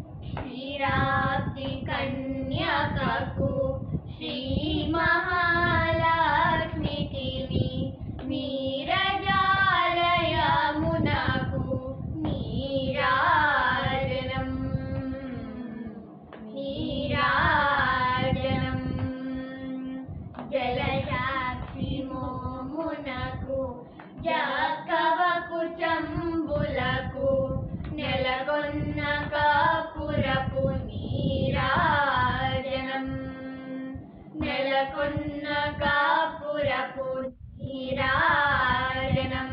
क्षीराब्धि कन्यकకు శ్రీ మహాలక్ష్మికి నీరజాలయమునకు నీరాజనం నీరాజనం జలసాక్షి మోమునకు జక్కవకు చంబులకు నెలకొన్న కాపురపు నీరాజనం నెలకొన్న కాపురపు నీరాజనం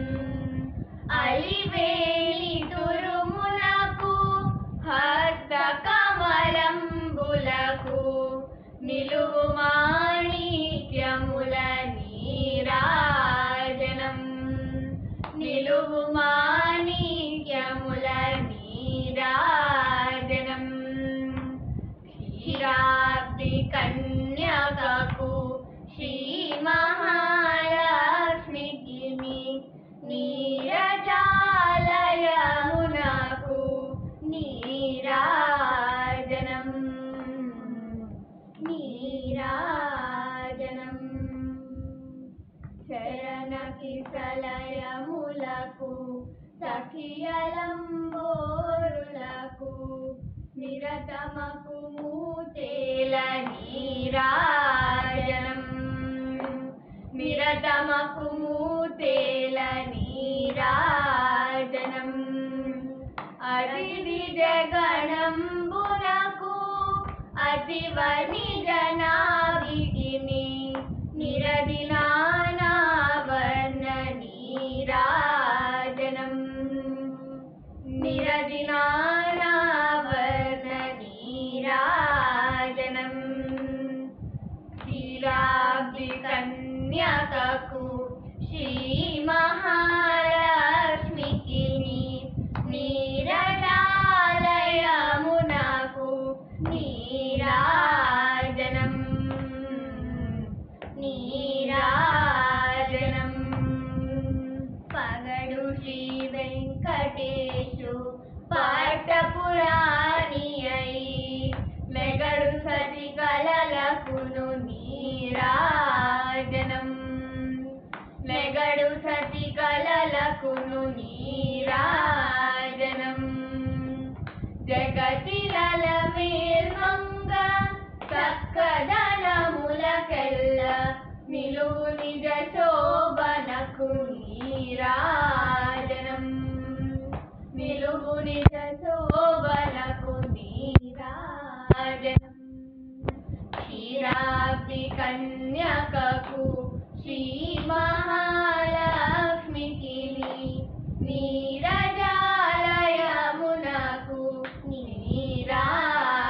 అలివేలి తురుములకు హస్త కమలంబులకు నిలువు మాణిక్యముల నీరాజనం నిలువు మాణిక్యముల నీరాజనం క్షీరాబ్ధి కన్యకకు శ్రీ మహాలక్ష్మికి నీరజాలయమునకు నీరాజనం నీరాజనం శరణ కిసలయములకు సఖియలంబోరులకు నిరతమకు మూతేల నీరాజనం నిరతమకు మూతేల నీరాజనం అతిథి జగణంబునకు అతివని జనాభికిని నిరదినానావర్ణ నీరాజనం నిరదినానావర్ణ నీరాజనం క్షీరాబ్ధి కన్యకకు శ్రీ మహాలక్ష్మికి నీరజాలయమునకు నీరాజనం నీరాజనం పగడు శ్రీ వెంకటేశు పట్టపురాణి అయి మెగడు సతి కలలకును నీరాజనం మెగడు సతి కలలకును నీరాజనం జగతిలల మేల్వంగ చక్కదనములకెల్ల నిలువు నిజ శోభనకు నీరాజనం నిలువు నిజ శోభనకు నీరాజనం క్షీరాబ్ధి కన్యకకు శ్రీ మహాలక్ష్మికి నీరజాలయమునకు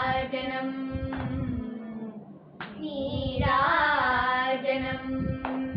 నీరాజనం నీరాజనం